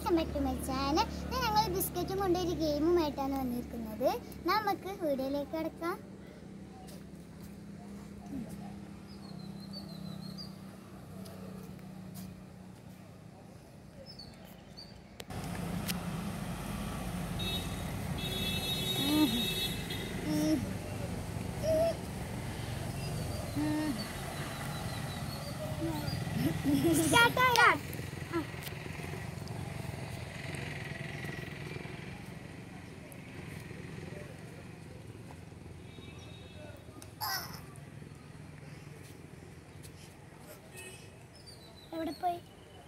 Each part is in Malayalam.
Welcome back to my channel. ഞങ്ങൾ ബിസ്ക്കറ്റും കൊണ്ട് ഒരു ഗെയിമുമായിട്ടാണ് വന്നിരിക്കുന്നത്. നമുക്ക് വീഡിയോയിലേക്ക് കടക്കാം. എവിടെ പോയി?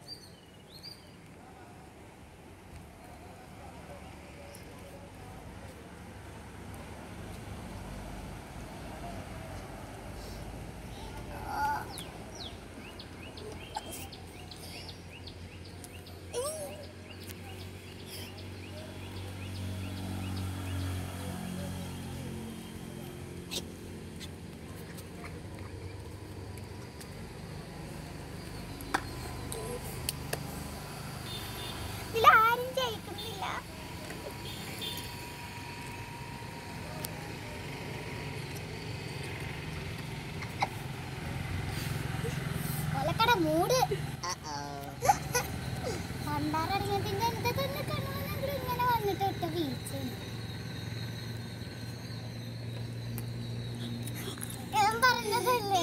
മൂട് കണ്ടാറടങ്ങിയതിന്റെ എന്താ തന്നെ കണ്ണുവന്നെങ്കിൽ ഇങ്ങനെ വന്നിട്ട് ഒറ്റ വീഴ്ച ഞാൻ പറഞ്ഞതല്ലേ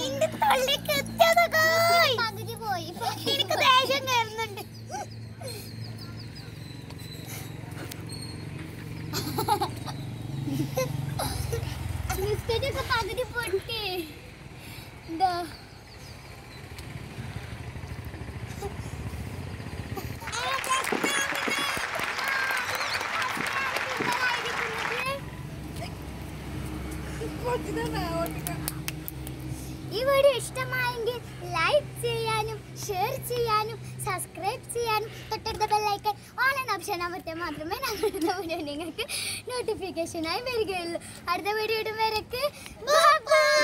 പകുതി പോയി. എനിക്ക് ദേഷ്യം കയറുന്നുണ്ട്. ബിസ്ക്കറ്റൊക്കെ പകുതി പൊട്ടി. എന്താ ഈ വീഡിയോ ഇഷ്ടമായെങ്കിൽ ലൈക്ക് ചെയ്യാനും ഷെയർ ചെയ്യാനും സബ്സ്ക്രൈബ് ചെയ്യാനും തൊട്ടടുത്ത ബെല്ലൈക്കൺ ഓൾ എന്ന ഓപ്ഷൻ അമർത്തിയാൽ മാത്രമേ ഞങ്ങളുടെ വീഡിയോ നിങ്ങൾക്ക് നോട്ടിഫിക്കേഷനായി വരികയുള്ളൂ. അടുത്ത വീഡിയോ ഇടും വരയ്ക്ക് ബൈ.